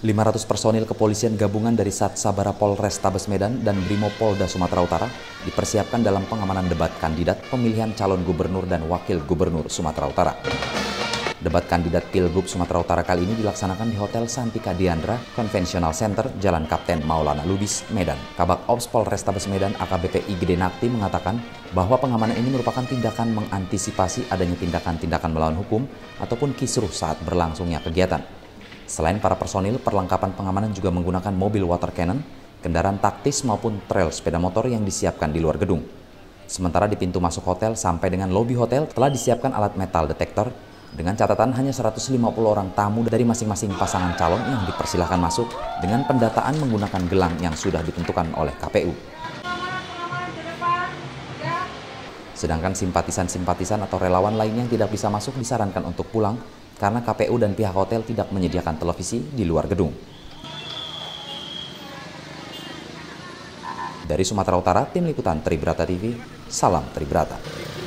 500 personil kepolisian gabungan dari Sat Sabara Polrestabes Medan dan Brimopolda Sumatera Utara dipersiapkan dalam pengamanan debat kandidat pemilihan calon gubernur dan wakil gubernur Sumatera Utara. Debat kandidat Pilgub Sumatera Utara kali ini dilaksanakan di Hotel Santika Diandra Conventional Center, Jalan Kapten Maulana Lubis, Medan. Kabak Ops Polrestabes Medan AKBP Igede Nakti mengatakan bahwa pengamanan ini merupakan tindakan mengantisipasi adanya tindakan-tindakan melawan hukum ataupun kisruh saat berlangsungnya kegiatan. Selain para personil, perlengkapan pengamanan juga menggunakan mobil water cannon, kendaraan taktis maupun trail sepeda motor yang disiapkan di luar gedung. Sementara di pintu masuk hotel sampai dengan lobi hotel telah disiapkan alat metal detektor dengan catatan hanya 150 orang tamu dari masing-masing pasangan calon yang dipersilahkan masuk dengan pendataan menggunakan gelang yang sudah ditentukan oleh KPU. Sedangkan simpatisan-simpatisan atau relawan lain yang tidak bisa masuk disarankan untuk pulang karena KPU dan pihak hotel tidak menyediakan televisi di luar gedung. Dari Sumatera Utara, Tim Liputan Tribrata TV, salam Tribrata.